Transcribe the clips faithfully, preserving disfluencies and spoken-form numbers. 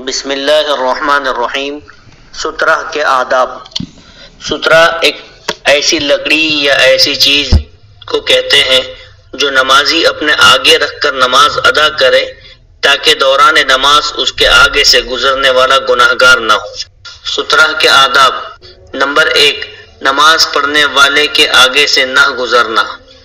بسم اللہ الرحمن الرحیم۔ سترہ کے آداب۔ سترہ ایک ایسی لکڑی یا ایسی چیز کو کہتے ہیں جو نمازی اپنے آگے رکھ کر نماز ادا کرے تاکہ دوران نماز اس کے آگے سے گزرنے والا گناہگار نہ ہو۔ سترہ کے آداب۔ نمبر ایک، نماز پڑھنے والے کے آگے سے نہ گزرنا۔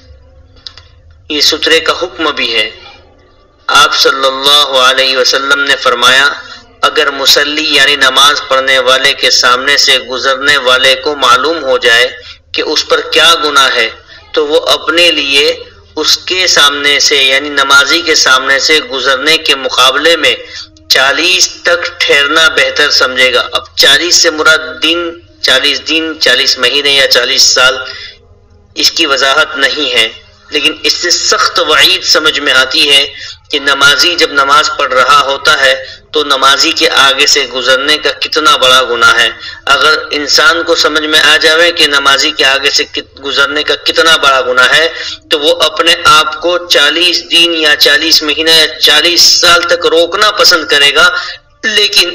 یہ سترے کا حکم بھی ہے۔ آپ صلی اللہ علیہ وسلم نے فرمایا، اگر مصلی یعنی نماز پڑھنے والے کے سامنے سے گزرنے والے کو معلوم ہو جائے کہ اس پر کیا گناہ ہے تو وہ اپنے لیے اس کے سامنے سے یعنی نمازی کے سامنے سے گزرنے کے مقابلے میں چالیس تک ٹھہرنا بہتر سمجھے گا۔ اب چالیس سے مراد دن، چالیس دن، چالیس مہینے یا چالیس سال، اس کی وضاحت نہیں ہے، لیکن اس سے سخت وعید سمجھ میں آتی ہے کہ نمازی جب نماز پڑھ رہا ہوتا ہے تو نمازی کے آگے سے گزرنے کا کتنا بڑا گناہ ہے۔ اگر انسان کو سمجھ میں آ جاوے کہ نمازی کے آگے سے گزرنے کا کتنا بڑا گناہ ہے تو وہ اپنے آپ کو چالیس دن یا چالیس مہینہ یا چالیس سال تک روکنا پسند کرے گا، لیکن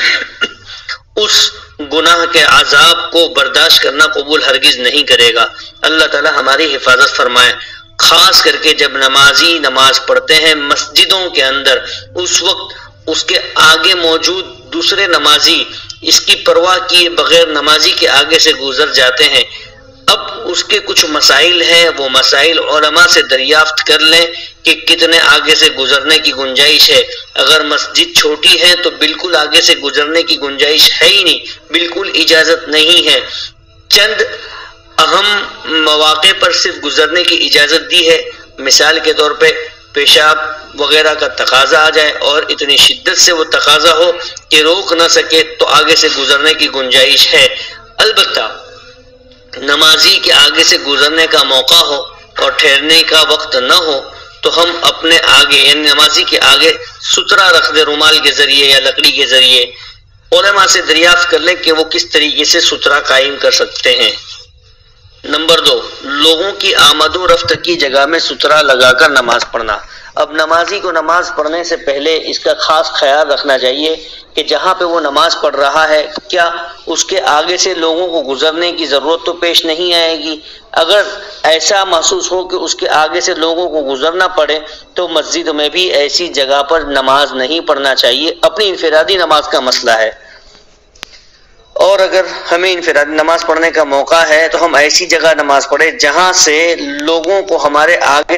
اس گناہ کے عذاب کو برداشت کرنا قبول ہرگز نہیں کرے گا۔ اللہ تعالی ہماری حفاظت فرمائے۔ خاص کر کے جب نمازی نماز پڑھتے ہیں مسجدوں کے اندر، اس وقت اس کے آگے موجود دوسرے نمازی اس کی پرواہ کیے بغیر نمازی کے آگے سے گزر جاتے ہیں۔ اب اس کے کچھ مسائل ہیں، وہ مسائل علماء سے دریافت کر لیں کہ کتنے آگے سے گزرنے کی گنجائش ہے۔ اگر مسجد چھوٹی ہے تو بالکل آگے سے گزرنے کی گنجائش ہے ہی نہیں، بالکل اجازت نہیں ہے۔ چند اہم مواقع پر صرف گزرنے کی اجازت دی ہے، مثال کے طور پہ پیشاب وغیرہ کا تقاضا آ جائے اور اتنی شدت سے وہ تقاضا ہو کہ روک نہ سکے تو آگے سے گزرنے کی گنجائش ہے۔ البتہ نمازی کے آگے سے گزرنے کا موقع ہو اور ٹھہرنے کا وقت نہ ہو تو ہم اپنے آگے یعنی نمازی کے آگے سترہ رکھ دیں، رومال کے ذریعے یا لکڑی کے ذریعے۔ علماء سے دریافت کر لیں کہ وہ کس طریقے سے سترہ قائم کر سکتے ہیں۔ نمبر دو، لوگوں کی آمد و رفت کی جگہ میں سترہ لگا کر نماز پڑھنا۔ اب نمازی کو نماز پڑھنے سے پہلے اس کا خاص خیال رکھنا چاہیے کہ جہاں پہ وہ نماز پڑھ رہا ہے کیا اس کے آگے سے لوگوں کو گزرنے کی ضرورت تو پیش نہیں آئے گی۔ اگر ایسا محسوس ہو کہ اس کے آگے سے لوگوں کو گزرنا پڑے تو مسجد میں بھی ایسی جگہ پر نماز نہیں پڑھنا چاہیے، اپنی انفرادی نماز کا مسئلہ ہے۔ اور اگر ہمیں انفرادی نماز پڑھنے کا موقع ہے تو ہم ایسی جگہ نماز پڑھیں جہاں سے لوگوں کو ہمارے آگے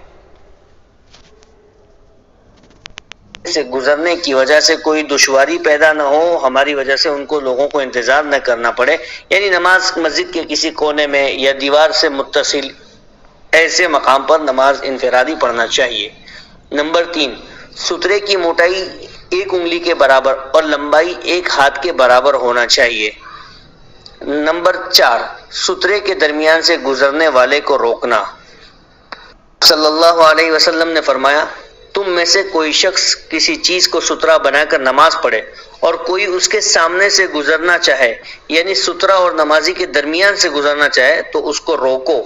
سے گزرنے کی وجہ سے کوئی دشواری پیدا نہ ہو، ہماری وجہ سے ان کو لوگوں کو انتظار نہ کرنا پڑے، یعنی نماز مسجد کے کسی کونے میں یا دیوار سے متصل ایسے مقام پر نماز انفرادی پڑھنا چاہیے۔ نمبر تین، سترے کی موٹائی ایک انگلی کے برابر اور لمبائی ایک ہاتھ کے برابر ہونا چاہیے۔ نمبر چار، سترے کے درمیان سے گزرنے والے کو روکنا۔ صلی اللہ علیہ وسلم نے فرمایا، تم میں سے کوئی شخص کسی چیز کو سترہ بنا کر نماز پڑھے اور کوئی اس کے سامنے سے گزرنا چاہے یعنی سترہ اور نمازی کے درمیان سے گزرنا چاہے تو اس کو روکو۔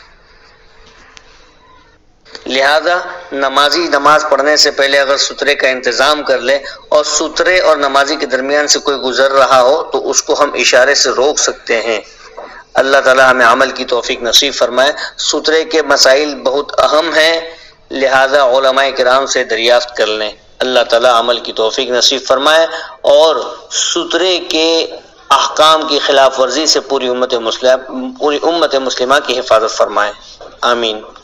لہذا نمازی نماز پڑھنے سے پہلے اگر سترے کا انتظام کر لے اور سترے اور نمازی کے درمیان سے کوئی گزر رہا ہو تو اس کو ہم اشارے سے روک سکتے ہیں۔ اللہ تعالی ہمیں عمل کی توفیق نصیب فرمائے۔ سترے کے مسائل بہت اہم ہیں، لہذا علماء کرام سے دریافت کر لیں۔ اللہ تعالی عمل کی توفیق نصیب فرمائے اور سترے کے احکام کی خلاف ورزی سے پوری امت مسلمہ پوری امت مسلمہ کی حفاظت فرمائے۔ آمین۔